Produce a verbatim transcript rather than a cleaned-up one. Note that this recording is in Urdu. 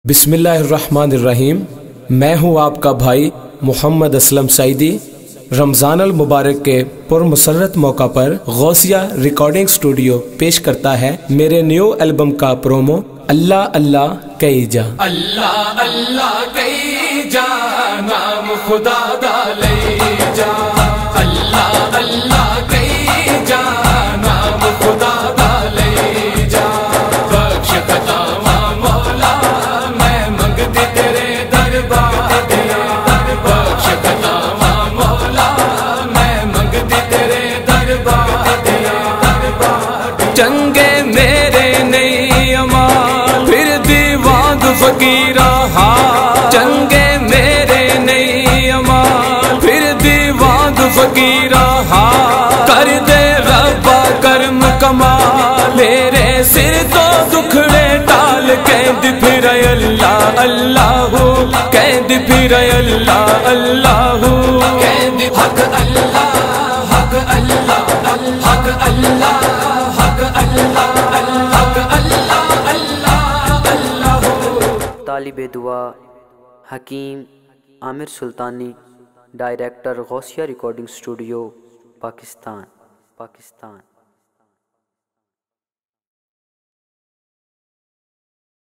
بسم اللہ الرحمن الرحیم۔ میں ہوں آپ کا بھائی محمد اسلم سعیدی۔ رمضان المبارک کے پر مسرت موقع پر غوثیہ ریکارڈنگ سٹوڈیو پیش کرتا ہے میرے نیو البم کا پرومو اللہ اللہ کئی جا۔ اللہ اللہ کئی جا نام خدا دا لئی جا، اللہ اللہ کئی جا نام خدا دا لئی جا، بخش خطاواں مولا میں منگدی تیرے دربار دے، بخش خطاواں مولا میں منگدی تیرے دربار دے، چنگے میرے نہیں امال پھر دیوان فقیرہ ہاں، چنگے میرے نہیں امال پھر دیوان فقیرہ ہاں، کر دے ربا کرم کمال میرے سر تو دکھڑے ٹال، کہند پھر اللہ اللہ کہند پھر اللہ اللہ، کہند حق اللہ حق اللہ حق اللہ حق اللہ حق اللہ اللہ اللہ۔ طالب دعا Hakeem Amir Sultani, director Ghausia recording studio, Pakistan Pakistan.